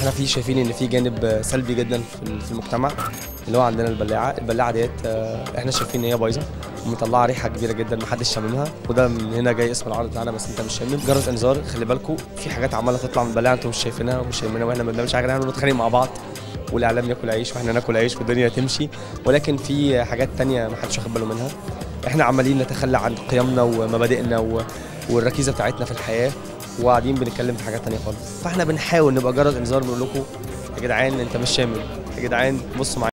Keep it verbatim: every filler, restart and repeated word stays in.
احنا في شايفين ان في جانب سلبي جدا في في المجتمع اللي هو عندنا البلاعه، البلاعه ديت احنا شايفين ان هي بايظه ومطلعه ريحه كبيره جدا محدش شاممها، وده من هنا جاي اسم العرض بتاعنا بس انت مش شامم. جرس انذار، خلي بالكم في حاجات عماله تطلع من البلاعه انتم مش شايفينها ومش شايفينها، واحنا ما بنعملش حاجه، احنا بنتخانق مع بعض والاعلام ياكل عيش واحنا ناكل عيش والدنيا تمشي، ولكن في حاجات تانية ما حدش واخد باله منها. احنا عمالين نتخلى عن قيمنا ومبادئنا والركيزه بتاعتنا في الحياه، وقاعدين بنتكلم في حاجات تانية خالص. فاحنا بنحاول نبقى جرس انذار، بنقول لكم يا جدعان انت مش شامل، يا جدعان بصوا معايا.